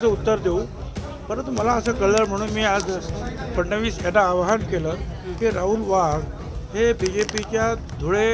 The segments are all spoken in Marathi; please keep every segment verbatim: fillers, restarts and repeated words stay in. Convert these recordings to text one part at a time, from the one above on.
उत्तर देऊ, परंतु मला असं कळलं म्हणून मी आज फडणवीस यांना आवाहन केलं की राहुल वाघ हे बी जे पीच्या धुळे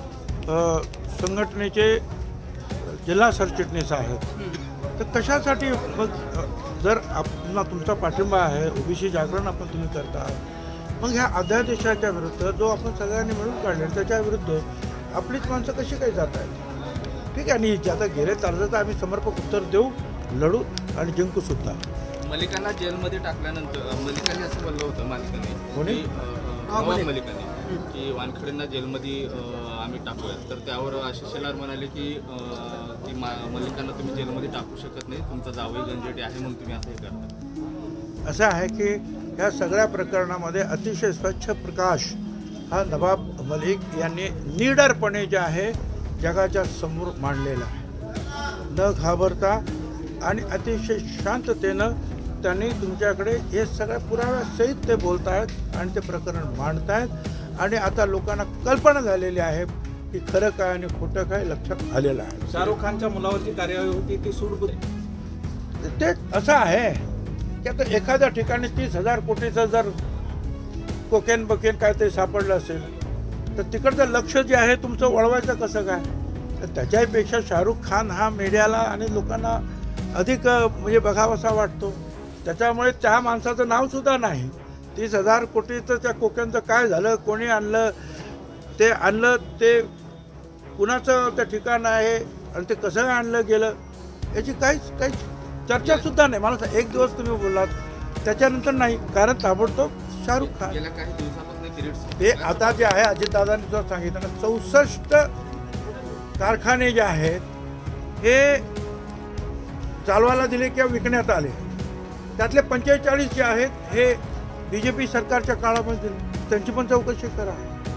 संघटनेचे जिल्हा सरचिटणीस आहेत. तर कशासाठी मग जर आपला तुमचा पाठिंबा आहे, ओबीसी जागरण आपण तुम्ही करता, मग ह्या अध्यादेशाच्या विरुद्ध जो आपण सगळ्यांनी मिळून काढले त्याच्या विरुद्ध आपलीच माणसं कशी काही जात आहेत? ठीक आहे, आणि ज्यादा गेले तर आम्ही समर्पक उत्तर देऊ, लढू आणि जिंकू सुद्धा. मलिकांना जेलमध्ये टाकल्यानंतर मलिकांनी असं बोललं होतं मालिकांनी कोणी नवाब मलिकांनी की वानखेडेंना जेलमध्ये आम्ही टाकूया. तर त्यावर आशिष शेलार म्हणाले की ती मलिकांना तुम्ही जेलमध्ये टाकू शकत नाही, तुमचा जावई गंजेटी आहे म्हणून तुम्ही असं हे करता. असं आहे की ह्या सगळ्या प्रकरणामध्ये अतिशय स्वच्छ प्रकाश हा नवाब मलिक यांनी निडरपणे जे आहे जगाच्या समोर मांडलेला आहे. न घाबरता आणि अतिशय शांततेनं त्यांनी तुमच्याकडे हे सगळ्या पुराव्यासहित ते बोलत आहेत आणि ते प्रकरण मांडत आहेत. आणि आता लोकांना कल्पना झालेली आहे की खरं काय आणि खोटं काय लक्षात आलेलं आहे. शाहरुख खानच्या मुलावरची कार्यवाही होती ती सूट ते असं आहे की आता एखाद्या ठिकाणी तीस हजार कोटीचं जर कोकेन बकेन काय ते सापडलं असेल तर तिकडचं लक्ष जे आहे तुमचं वळवायचं कसं काय? तर त्याच्यापेक्षा शाहरुख खान हा मीडियाला आणि लोकांना अधिक म्हणजे बघावासा वाटतो. त्याच्यामुळे त्या माणसाचं नावसुद्धा नाही. तीस हजार कोटीचं त्या कोक्यांचं काय झालं, कोणी आणलं, ते आणलं ते कुणाचं त्या ठिकाण आहे आणि ते कसं आणलं गेलं याची काहीच काहीच चर्चासुद्धा नाही. मला एक दिवस तुम्ही बोललात त्याच्यानंतर नाही, कारण ताबडतोब शाहरुख खान गेल्या काही दिवसापासून ते आता जे आहे अजितदादांनी जो सांगितलं ना चौसष्ट कारखाने जे आहेत हे चालवायला दिले किंवा विकण्यात आले, त्यातले पंचेचाळीस जे आहेत हे बी जे पी सरकारच्या काळामध्ये त्यांची पण चौकशी करा.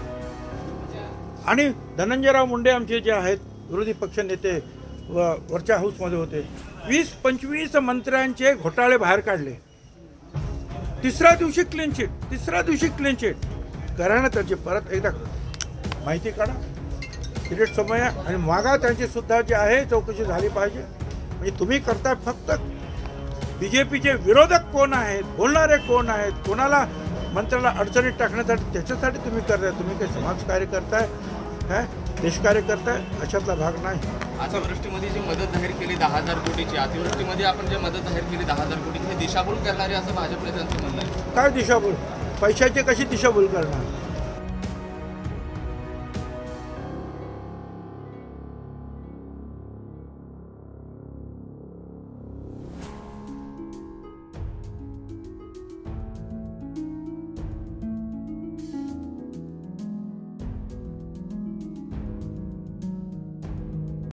आणि धनंजयराव मुंडे आमचे जे आहेत विरोधी पक्षनेते व वरच्या हाऊसमध्ये होते, वीस पंचवीस मंत्र्यांचे घोटाळे बाहेर काढले. तिसऱ्या दिवशी क्लीन चिट तिसऱ्या दिवशी क्लीन चिट करा ना त्याची परत एकदा माहिती काढा, किरीट सोमय्या आणि मागा त्यांची सुद्धा जी आहे चौकशी झाली पाहिजे. म्हणजे तुम्ही करताय फक्त बी जे पीचे विरोधक कोण आहेत, बोलणारे कोण आहेत, कोणाला मंत्र्याला अडचणीत टाकण्यासाठी त्याच्यासाठी तुम्ही करताय. तुम्ही काही समाजकार्य करताय काय देशकार्य करताय अशातला भाग नाही. अतिवृष्टीमध्ये जी मदत जाहीर केली दहा हजार कोटीची, अतिवृष्टीमध्ये आपण जे मदत जाहीर केली दहा हजार कोटी हे दिशाभूल करणारे असं भाजपने त्यांचं म्हणणं आहे. काय दिशाभूल? पैशाची कशी दिशाभूल करणार?